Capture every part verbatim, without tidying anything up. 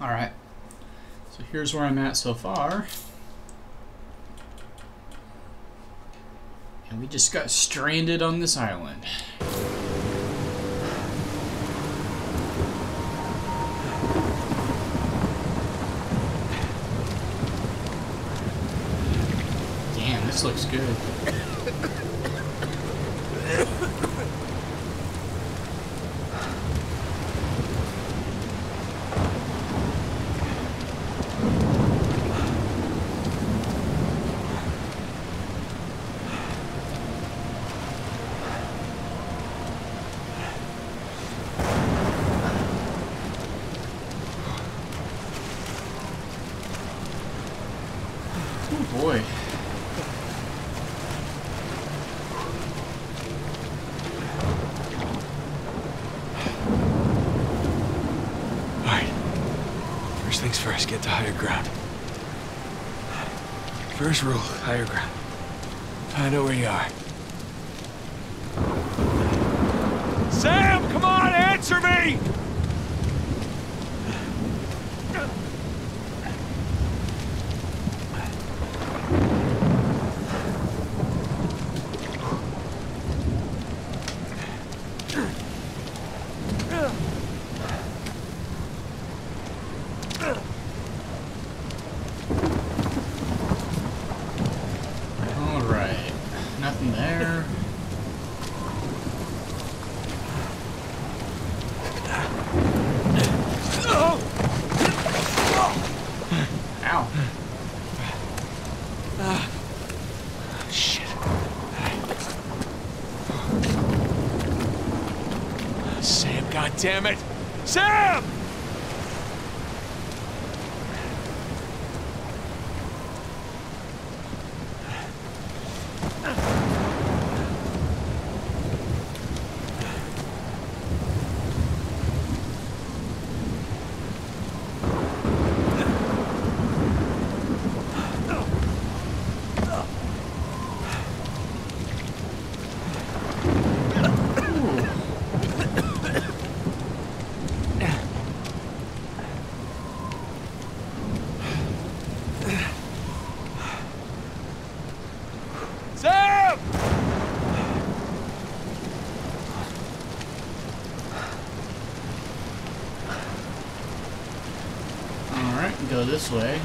Alright. So here's where I'm at so far. And we just got stranded on this island. Damn, this looks good. Oh boy. Alright. First things first, get to higher ground. First rule, higher ground. Find out where you are. Sam, come on, answer me! Alright. Nothing there. Ow. Shit. Sam, goddammit! Sam! Sam! Alright, go this way.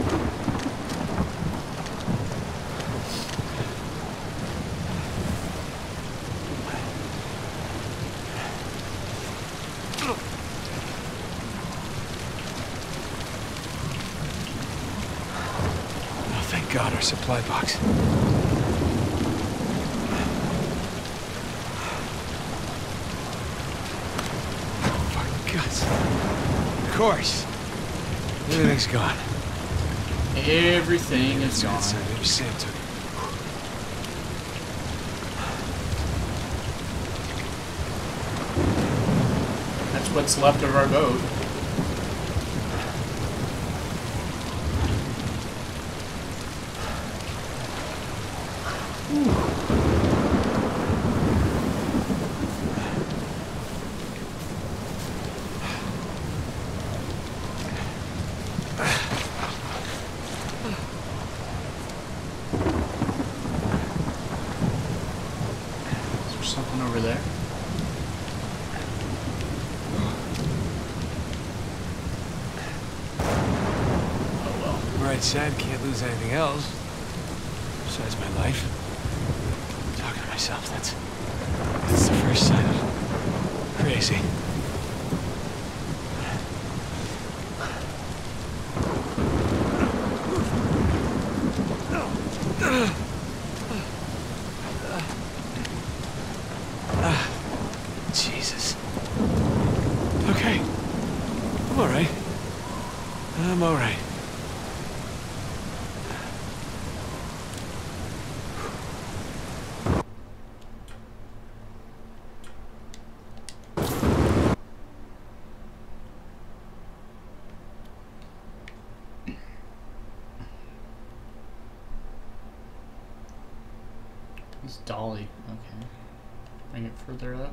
Oh, thank God, our supply box. Fucking guts. Of course. Everything's gone. Everything is gone. Maybe Sam took it. That's what's left of our boat. Is there something over there? Right side, can't lose anything else. Besides my life. I'm talking to myself, that's... That's the first sign of... crazy. Jesus. Okay. I'm alright. I'm alright. It's Dolly. Okay. Bring it further up.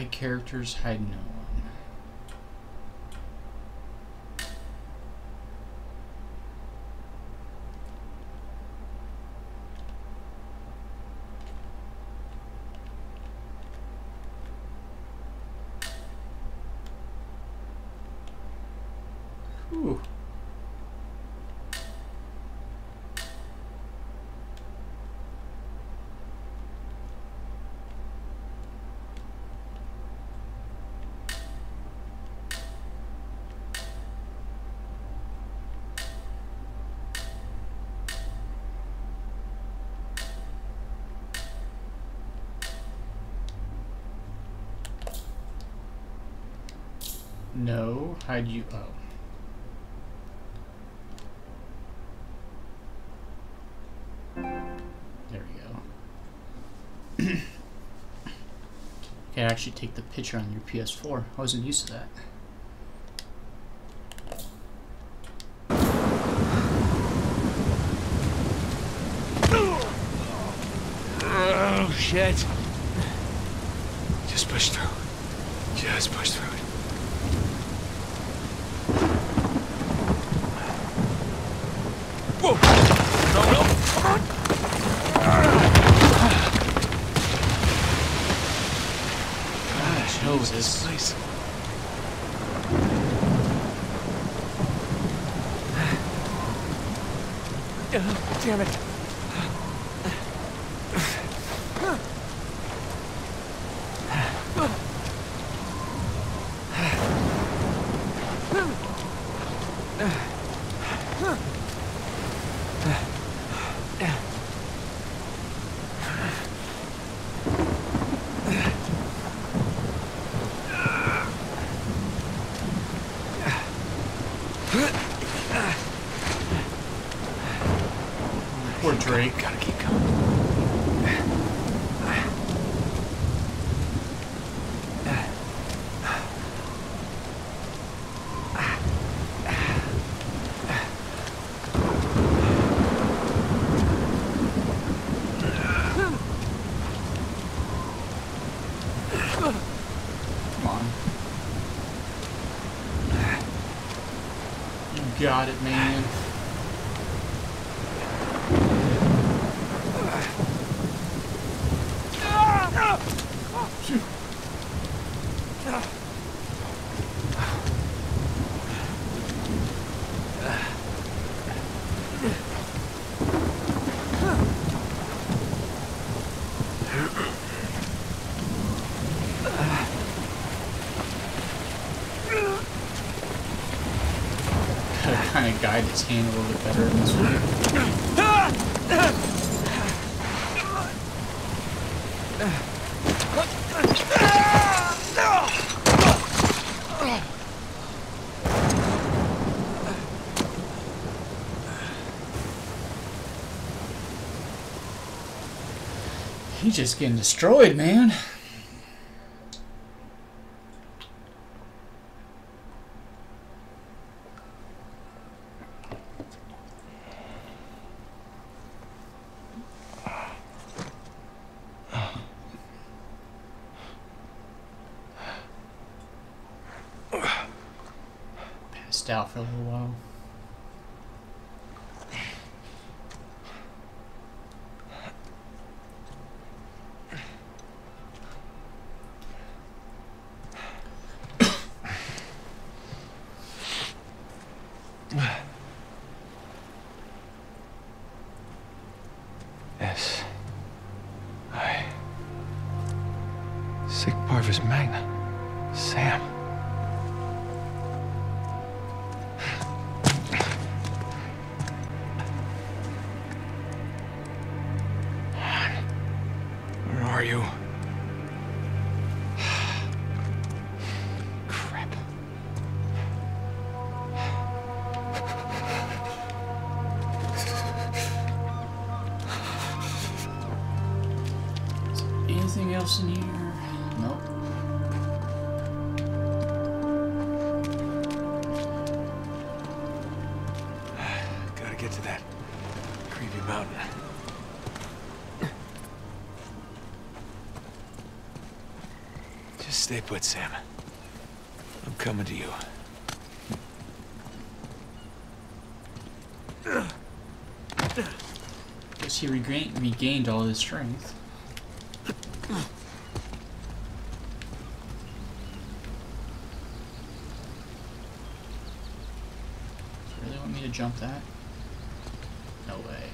Hide characters, hide no one. Whew. No, hide you. Oh. There we go. You can actually take the picture on your P S four. I wasn't used to that. Oh, shit. Just push through. Just push through it. Whoa! No, no! Come on! Gosh, Hell Jesus. this place. Oh, damn it. Poor Drake. Gotta keep going. Come on. You got it, man. Gotta kind of guide his hand a little bit better in this one. He's just getting destroyed, man. Passed out for a little while. S. I. Sic Parvis Magna. Sam. Where are you? Crap. Anything else in here? Nope. Gotta get to that creepy mountain. Just Stay put, Sam. I'm coming to you. Guess he regained, regained all his strength. Really want me to jump that? No way.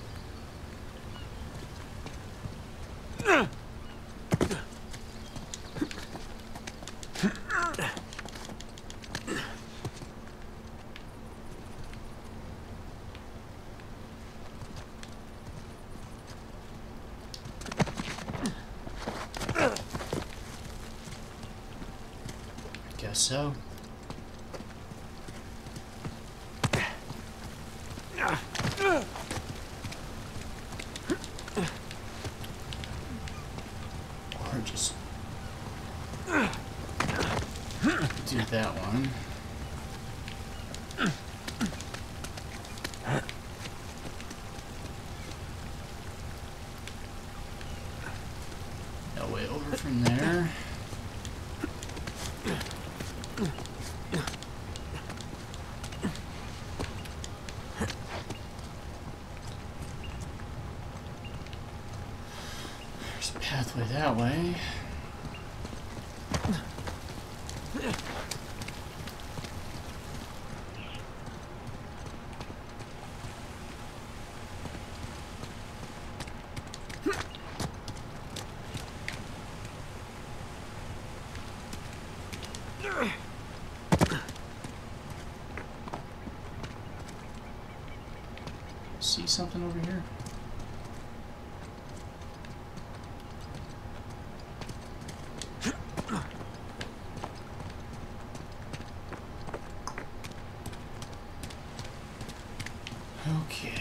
Guess so. Or just do that one. No way over from there. There's a pathway that way. See something over here? Okay.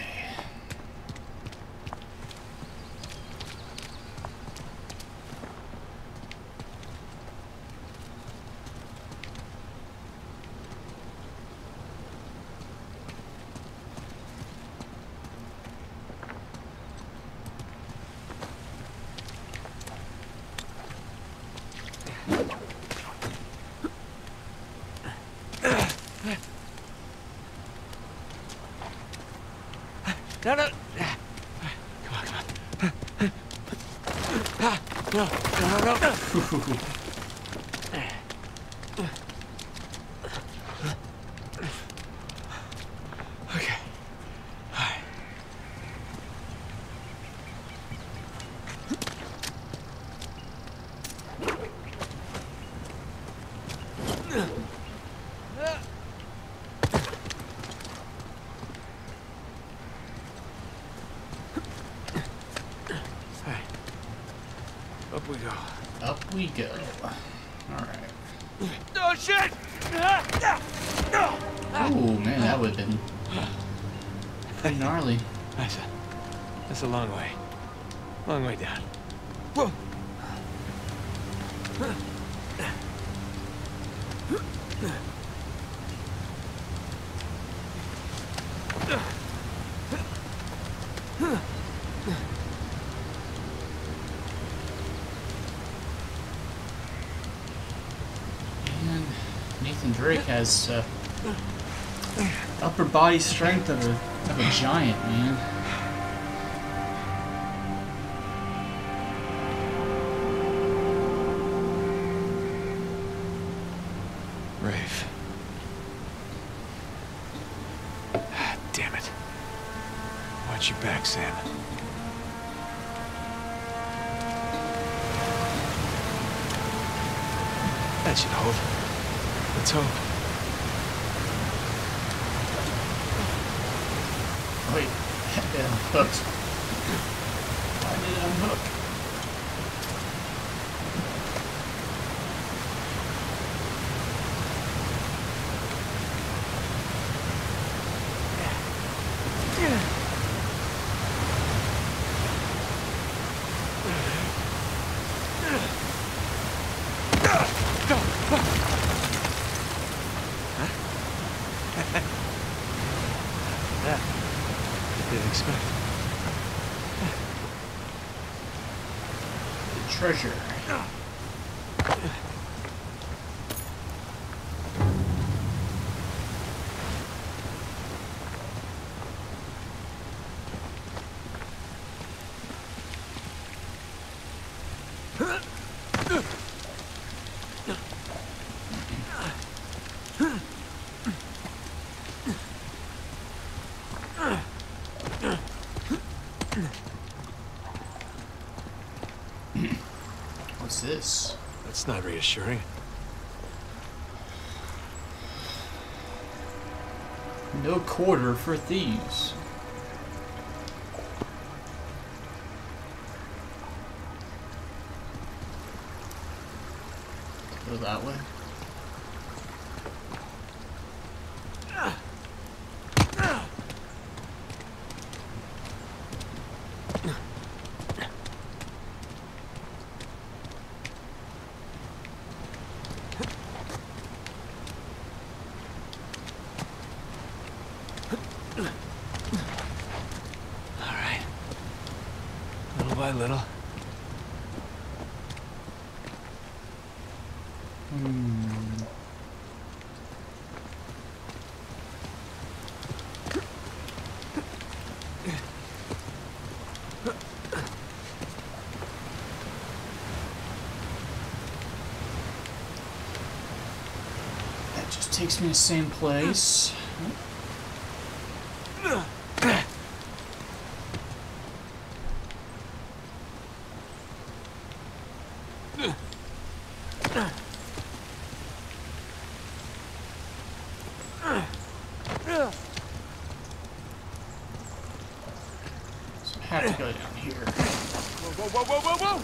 No, no. Come on, come on. No, no, no, no. Okay. All right. Up we go. Up we go. Alright. Oh, shit! Oh, man, that would have been pretty gnarly. That's a, that's a long way. Long way down. Whoa! Man, Nathan Drake has uh, upper body strength of a, of a giant, man. Rafe. Ah, damn it. Watch your back, Sam. That should hold. Let's hope. Wait, it unhooked. Why did it unhook? Yeah. I didn't expect. The treasure. this? That's not reassuring. No quarter for thieves. Go that way. By little. Hmm. That just takes me to the same place. I have to go down here. Whoa, whoa, whoa, whoa, whoa,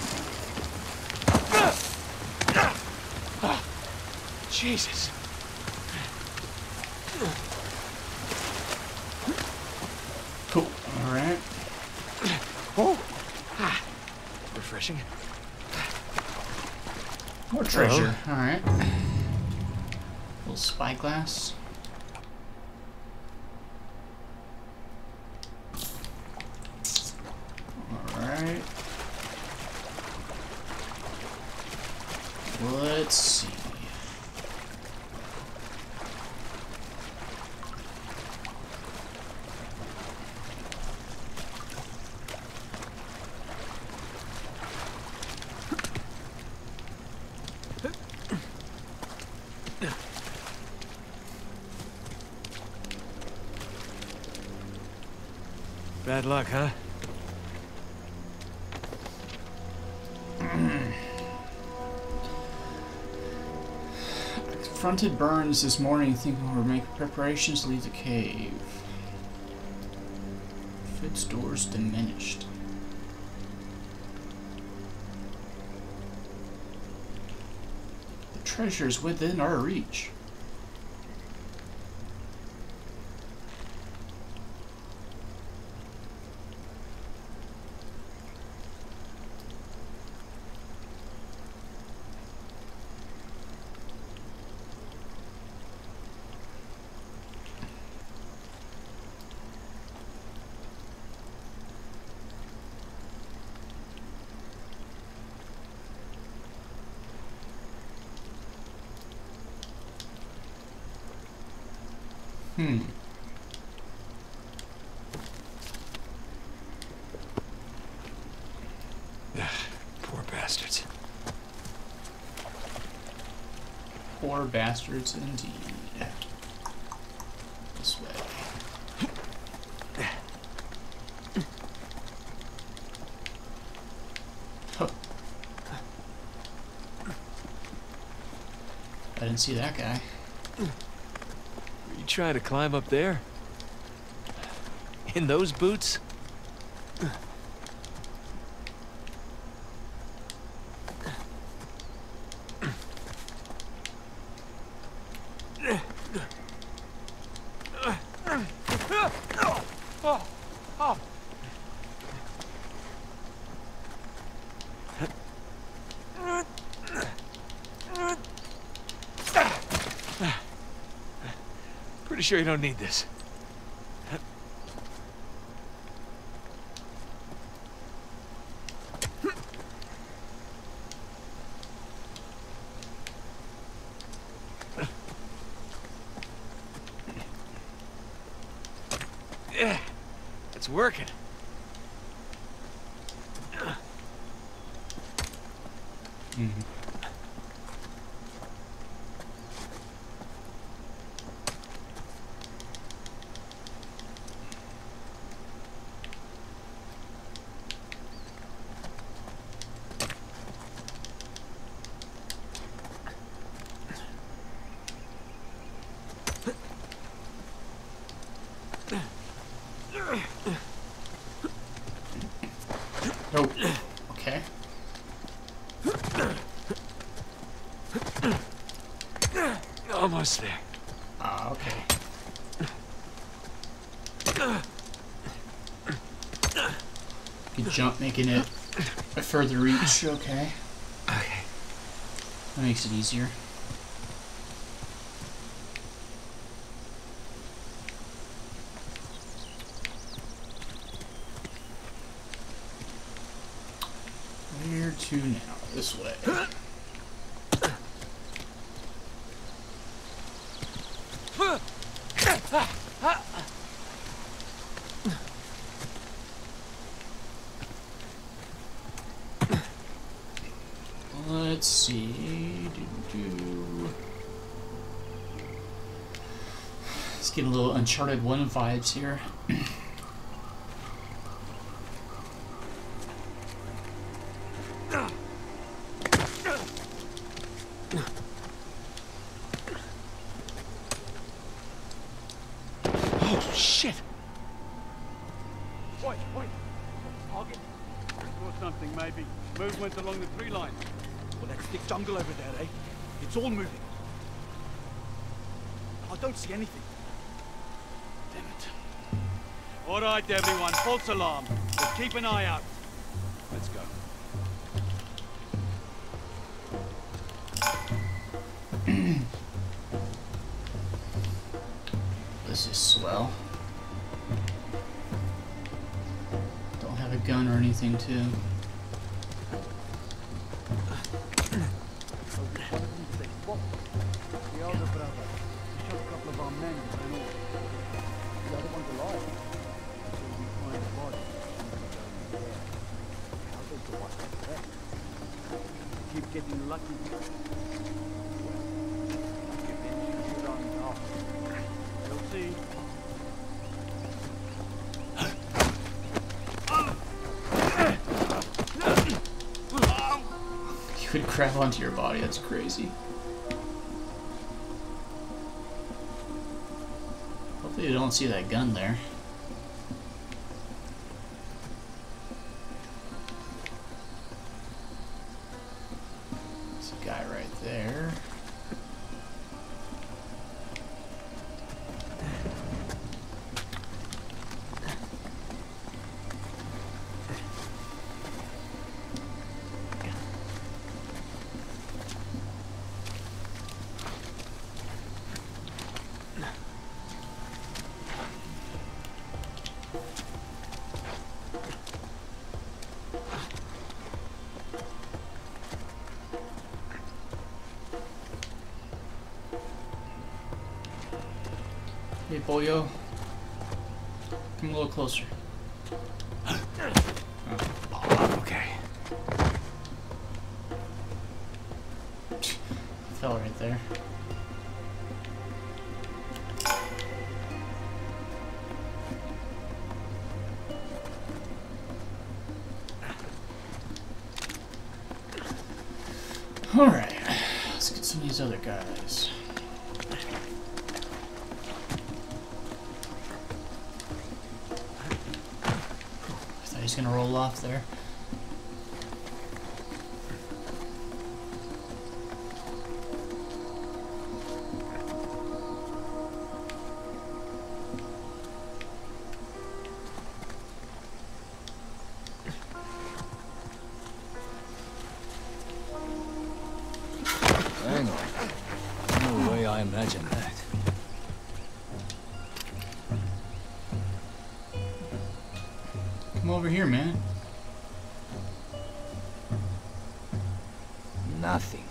whoa! Oh, Jesus. Cool. All right. Oh, ah, refreshing. More treasure. All right. Little spyglass. Alright. Let's see. Bad luck, huh? I confronted Burns this morning thinking we were making preparations to leave the cave. Fitz doors diminished. The treasure is within our reach. Hmm. Poor bastards. Poor bastards indeed. This way. Huh. I didn't see that guy. You trying to climb up there? In those boots? Oh, oh. Pretty sure you don't need this. Yeah, it's working. Mm-hmm. almost there. Ah, okay. Good jump, making it a further reach. Okay. Okay. That makes it easier. Where to now? This way. Let's see. Doo-doo. Let's get a little Uncharted one vibes here. Oh, shit! Wait, wait. Target. Or something, maybe. Movement along the tree line. Well, that's thick jungle over there, eh? It's all moving. I don't see anything. Damn it. All right, everyone. False alarm. But keep an eye out. Let's go. This is swell. Don't have a gun or anything, too. The older brother, he shot a couple of our men and ran off. The other one's alive. So we find the body. How does the one get back? Keep getting lucky. Eventually you run off. You'll see. You could grab onto your body, that's crazy. Hopefully you don't see that gun there. There's a guy right there. Hey, boyo. Come a little closer. Oh, okay. Fell right there. Alright, let's get some of these other guys. I thought he was gonna roll off there. Hang on. No way I imagined that. Come over here, man. Nothing.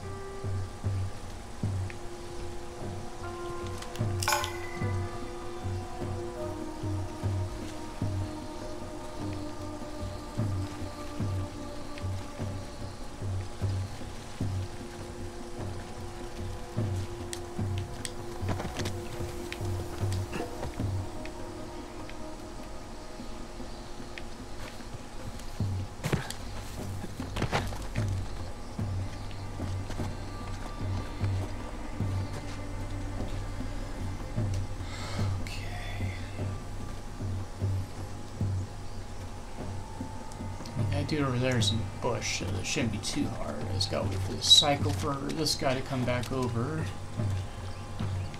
That dude over there is in the bush, so it shouldn't be too hard. I just gotta wait for the cycle for this guy to come back over.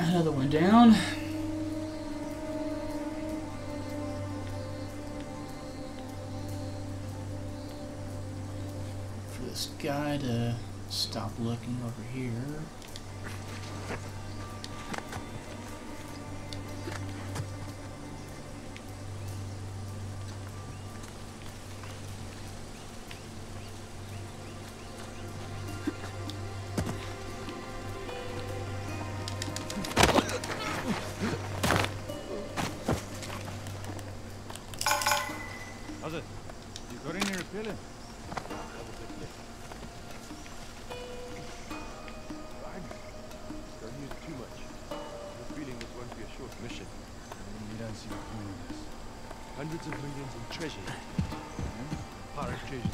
Another one down. For this guy to stop looking over here. How's it? You got any repellent? Don't use too much. I have a feeling this won't be a short mission. You don't see the point of this. Hundreds of millions in treasure. Pirate treasures.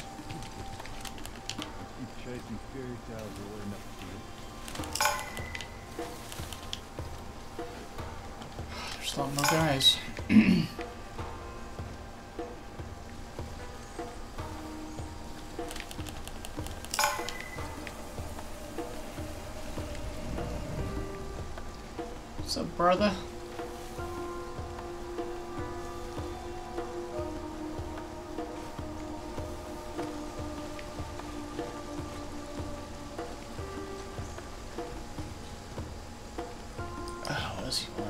Keep chasing fairy tales are all enough to do. There's a lot more guys. What's up, brother? Oh, what does he want?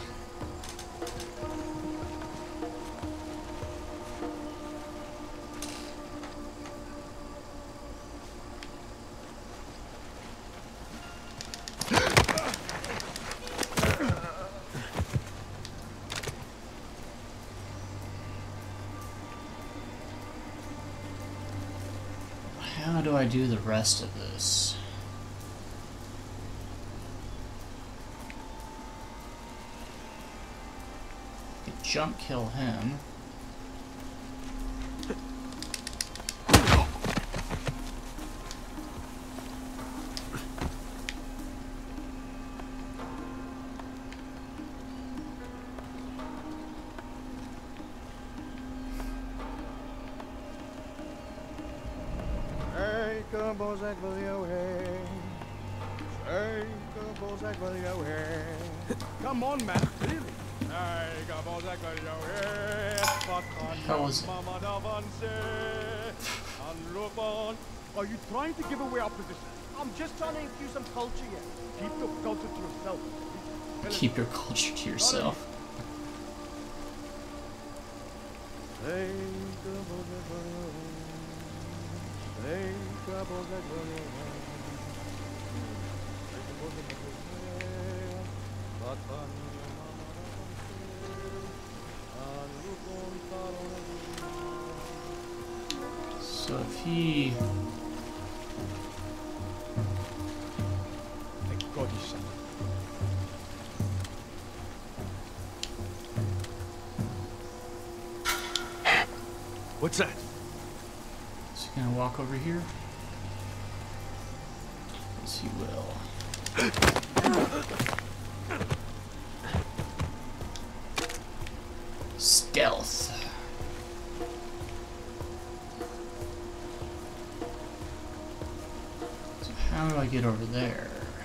How do I do the rest of this? I could jump kill him. Hey, come Bozak Valio, hey. Hey, come Bozak Valio, hey. Come on, man, really. Hey, come Bozak Valio, hey. How was it? Are you trying to give away our position? I'm just trying to infuse some culture here. Keep your culture to yourself. Keep your culture to yourself. Hey, come Bozak Valio, hey. So if he... Thank God you said it. What's that? Is he gonna walk over here? Yes, he will. Stealth. So how do I get over there?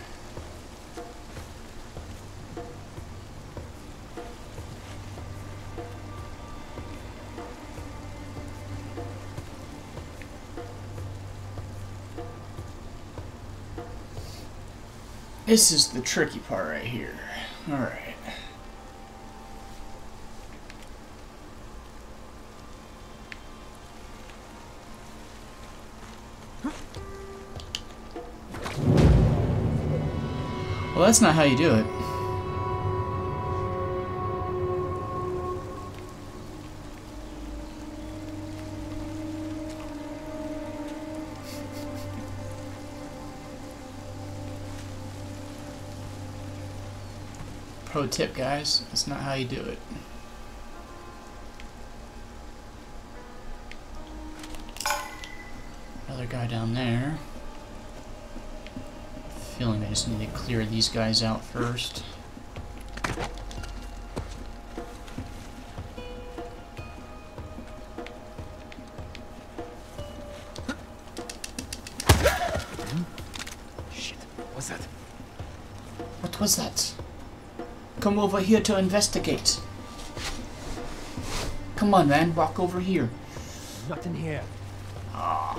This is the tricky part right here. Alright. Well, that's not how you do it. Pro tip, guys, that's not how you do it. Another guy down there. Feeling I just need to clear these guys out first. Shit, what's that? What was that? Come over here to investigate. Come on, man. Walk over here. Nothing here. Ah.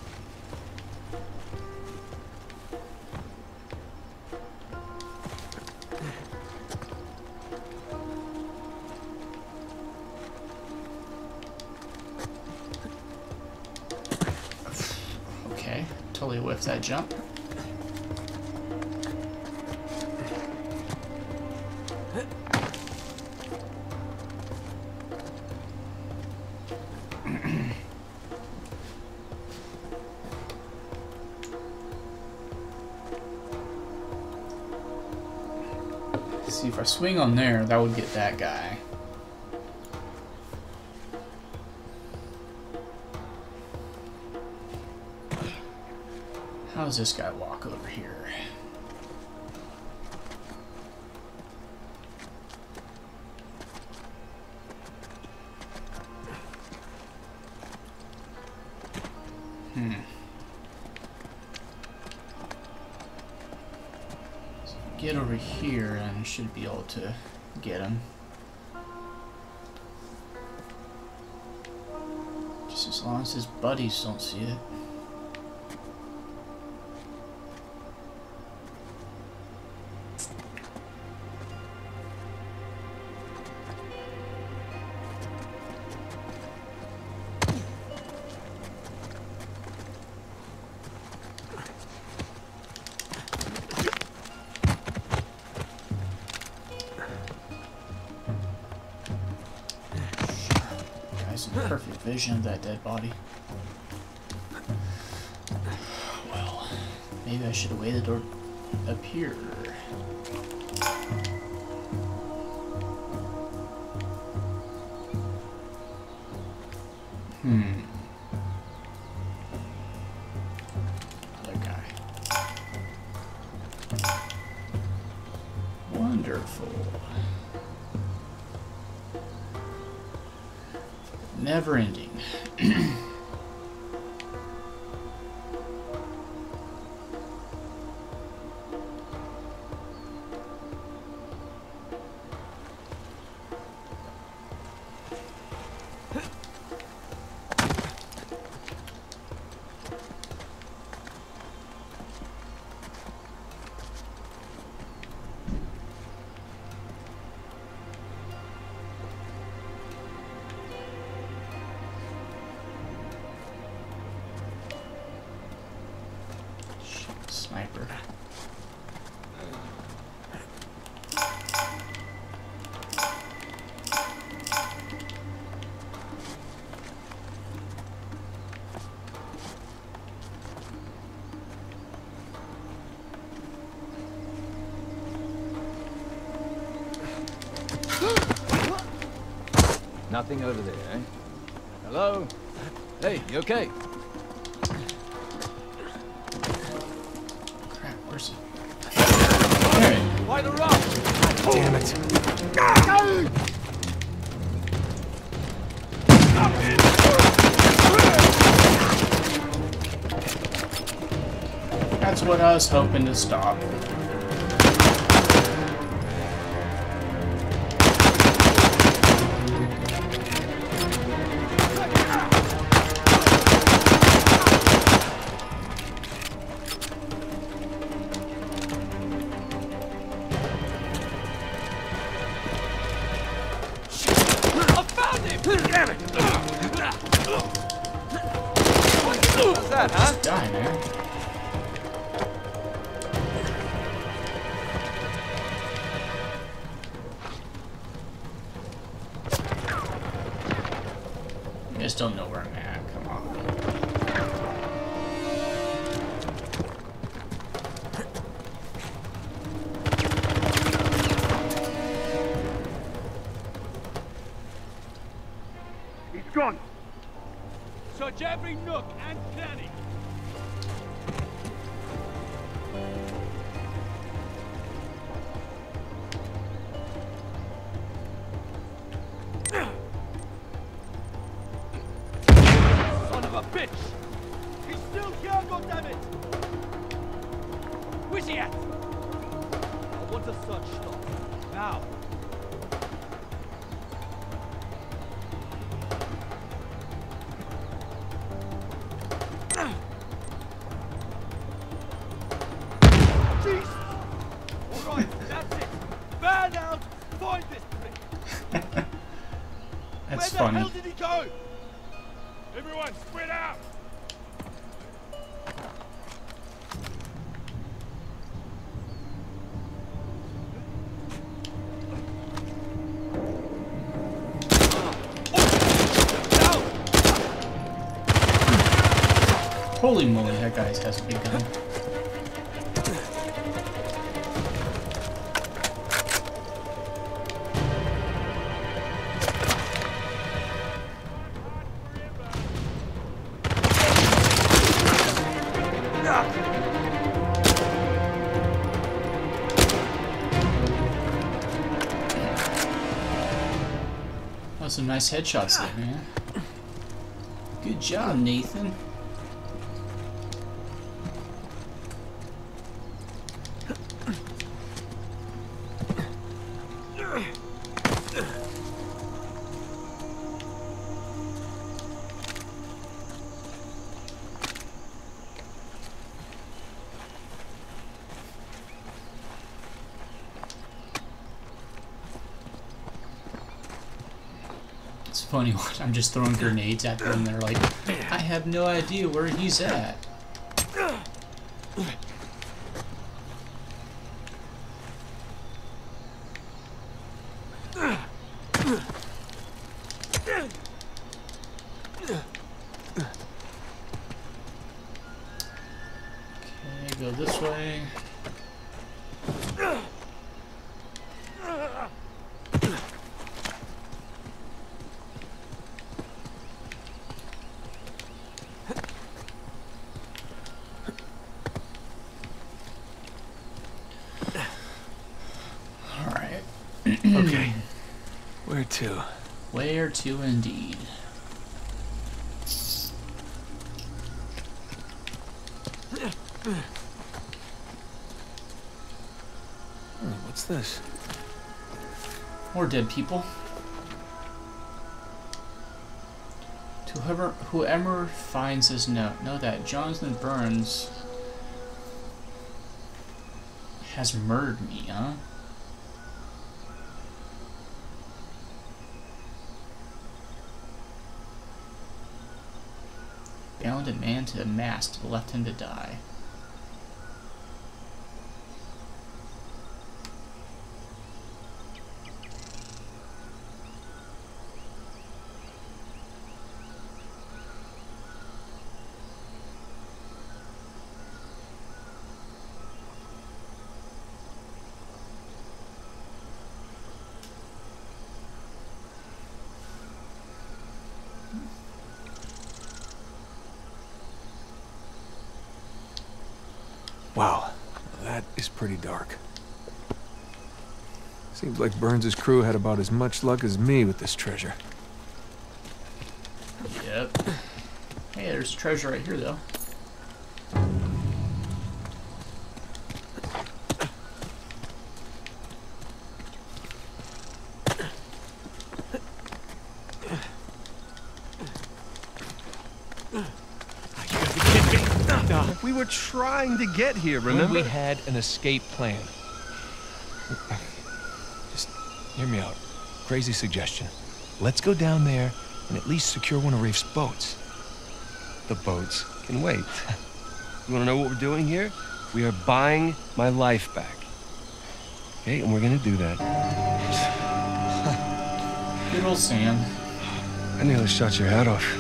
Okay, totally whiffed that jump. See, if I swing on there, that would get that guy. How does this guy walk over here? Hmm. So get over here and I should be able to get him. Just as long as his buddies don't see it. Perfect vision of that dead body. Well, maybe I should have waited or up here. Hmm. Other guy. Wonderful. Never ending. Sniper. Nothing over there, eh? Hello? Hey, you okay? Crap, where's it? There it is. Why the rock? Damn it. That's what I was hoping to stop. What's that, huh? Just die, man. You guys don't know where I'm at. Come on. He's gone. Search every nook and cranny. Son of a bitch! He's still here, goddammit! Where's he at? I want a search stop. Now. Jesus! All right, that's it. Fan out. Find this thing. That's Where funny. the hell did he go? Everyone, spread out! Holy moly, that guy has a big gun. That was some nice headshots there, man. Good job, Nathan. It's funny, I'm just throwing grenades at them and they're like, I have no idea where he's at. Okay, go this way. Okay. Where to? Where to indeed. Oh, what's this? More dead people. To whoever, whoever finds this note, know that Jonathan Burns has murdered me, huh? Bound a man to the mast, left him to die. Wow, that is pretty dark. Seems like Burns' crew had about as much luck as me with this treasure. Yep. Hey, there's treasure right here, though. We were trying to get here, remember? We had an escape plan. Just hear me out. Crazy suggestion. Let's go down there and at least secure one of Rafe's boats. The boats can wait. You want to know what we're doing here? We are buying my life back. Okay, and we're gonna do that. Good old Sam. I nearly shot your head off.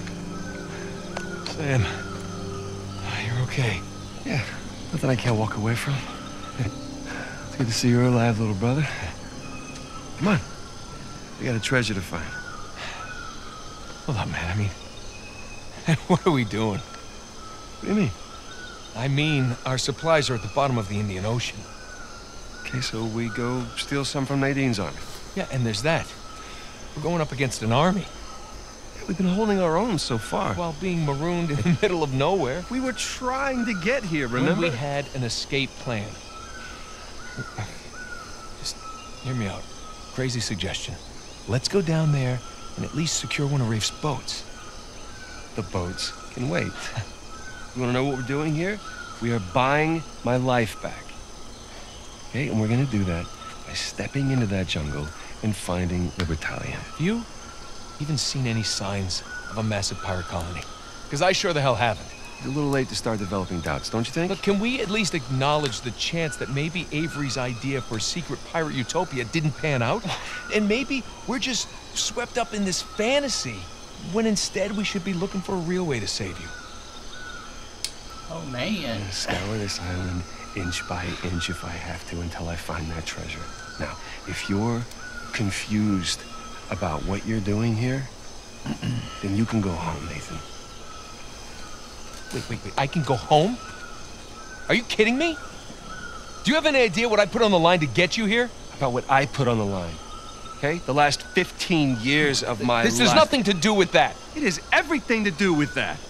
Sam, you're okay. Yeah, nothing I can't walk away from. It's good to see you're alive, little brother. Come on. We got a treasure to find. Hold on, man. I mean, what are we doing? What do you mean? I mean, our supplies are at the bottom of the Indian Ocean. Okay, so we go steal some from Nadine's army. Yeah, and there's that. We're going up against an army. Yeah, we've been holding our own so far. While being marooned in the middle of nowhere. We were trying to get here, remember? We had an escape plan. Just hear me out. Crazy suggestion. Let's go down there and at least secure one of Rafe's boats. The boats can wait. You wanna know what we're doing here? We are buying my life back. Okay, and we're gonna do that by stepping into that jungle and finding the battalion. Have you even seen any signs of a massive pirate colony? Because I sure the hell haven't. It's a little late to start developing doubts, don't you think? Look, can we at least acknowledge the chance that maybe Avery's idea for a secret pirate utopia didn't pan out? And maybe we're just swept up in this fantasy, when instead we should be looking for a real way to save you. Oh man. I'm gonna scour this island inch by inch if I have to until I find that treasure. Now, if you're confused about what you're doing here, then you can go home, Nathan. Wait, wait, wait, I can go home? Are you kidding me? Do you have any idea what I put on the line to get you here? About what I put on the line, okay? The last fifteen years of my life. This has nothing to do with that. It has everything to do with that.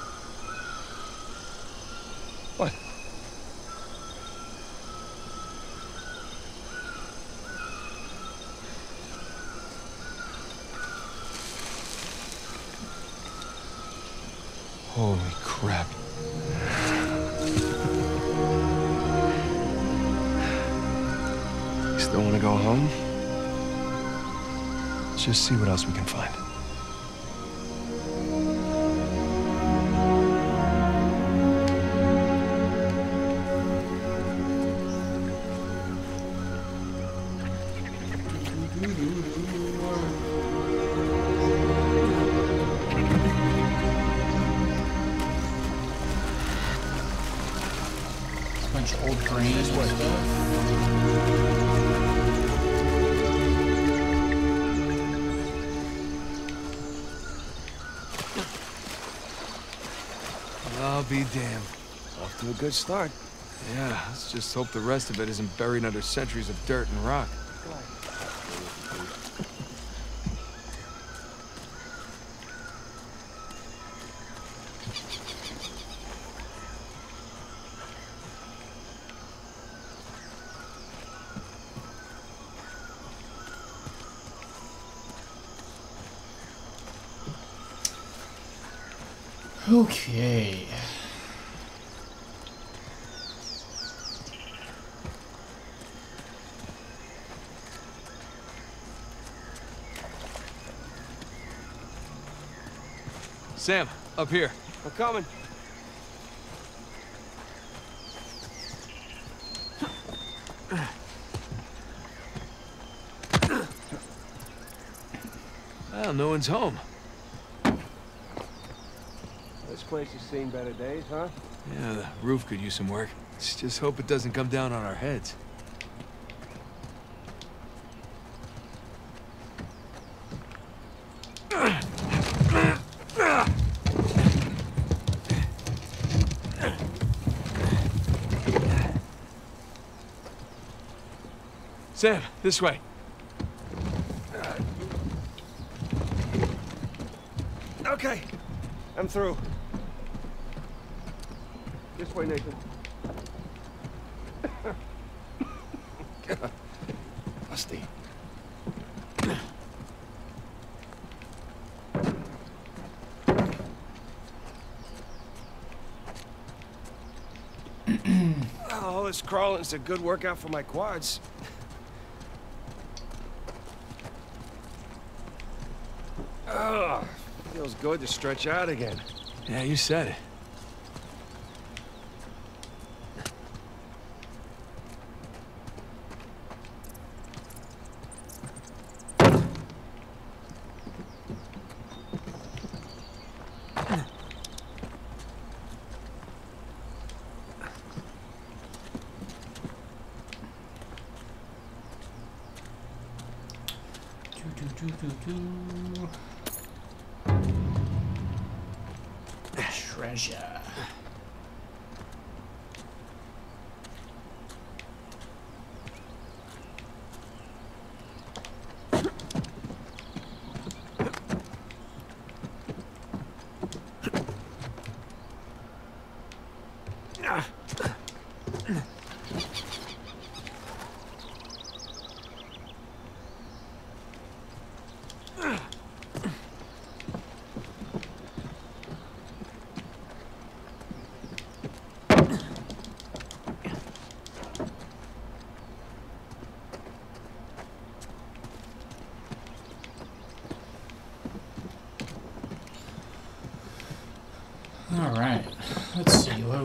What? Holy crap. You still want to go home? Let's just see what else we can find. Bunch of old grains and stuff. I'll be damned. Off to a good start. Yeah, let's just hope the rest of it isn't buried under centuries of dirt and rock. Okay. Sam, up here. I'm coming. Well, no one's home. This place has seen better days, huh? Yeah, the roof could use some work. Let's just hope it doesn't come down on our heads. Sam, this way. Okay, I'm through. This way, Nathan. God, musty. All this crawling's a good workout for my quads. Oh, feels good to stretch out again. Yeah, you said it. Do, do, do, do. Treasure.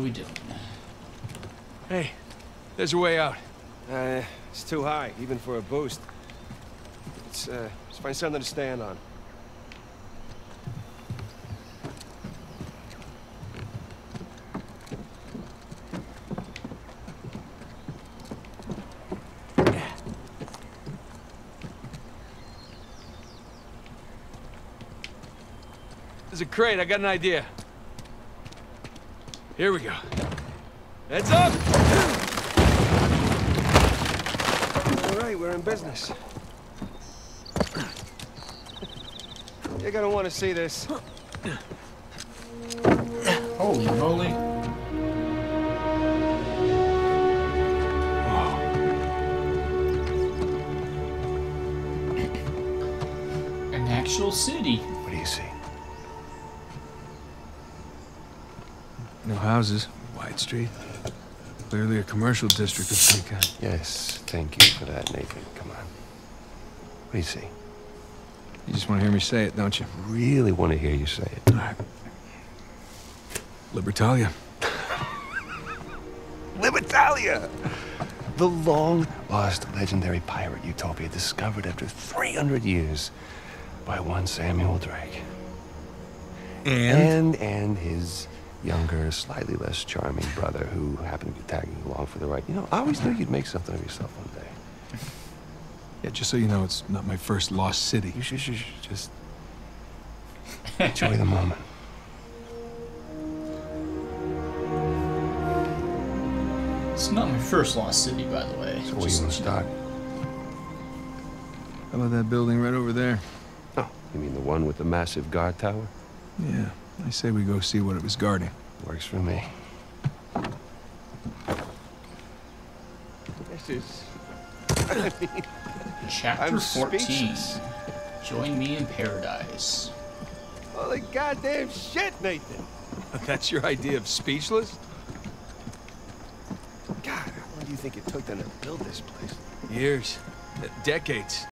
we doing? Hey, there's a way out. Uh, it's too high, even for a boost. Let's, uh, let's find something to stand on. There's a crate. I got an idea. Here we go. Heads up! All right, we're in business. You're gonna want to see this. Holy moly. An actual city. What do you see? No houses. Wide street. Clearly a commercial district of some kind. Yes, thank you for that, Nathan. Come on. What do you see? You just want to hear me say it, don't you? Really want to hear you say it. All right. Libertalia. Libertalia! The long-lost legendary pirate utopia discovered after three hundred years by one Samuel Drake. And? And, and his younger, slightly less charming brother who happened to be tagging along for the ride. You know, I always knew you'd make something of yourself one day. Yeah, just so you know, it's not my first lost city. You should, should, should just enjoy the moment. It's not my first lost city, by the way. So where you want to start? How about that building right over there? Oh, you mean the one with the massive guard tower? Yeah, I say we go see what it was guarding. Works for me. This is... I mean, Chapter I'm fourteen. speechless. Join me in paradise. Holy goddamn shit, Nathan! That's your idea of speechless? God, how long do you think it took them to build this place? Years. Uh, Decades.